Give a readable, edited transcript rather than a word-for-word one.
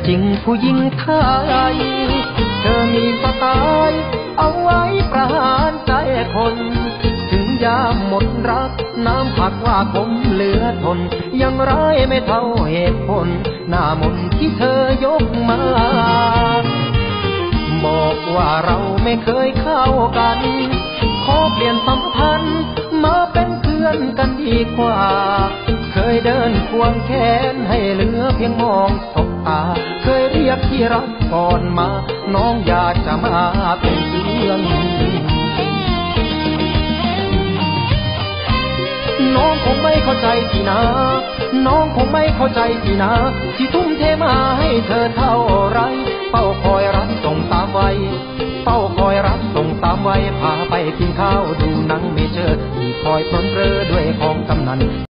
จริงผู้หญิงไทยเธอมีสไตล์เอาไว้ประหารใจคนถึงยามหมดรักน้ำผักว่าผมเหลือทนยังร้ายไม่เท่าเหตุผลหน้ามนที่เธอยกมาบอกว่าเราไม่เคยเข้ากันขอเปลี่ยนสัมพันธ์มาเป็นเพื่อนกันดีกว่าเคยเดินควงแขนให้เหลือเพียงมองสบตาเคยเรียกที่รักก่อนมาน้องอยากจะมาเป็นเพื่อนน้องคงไม่เข้าใจสินะน้องคงไม่เข้าใจสินะที่ทุ่มเทมาให้เธอเท่าไรเฝ้าคอยรับส่งตามไว้เฝ้าคอยรับส่งตามไว้พาไปกินข้าวดูหนังไม่เจอที่คอยปรนเปรอด้วยของกำนัน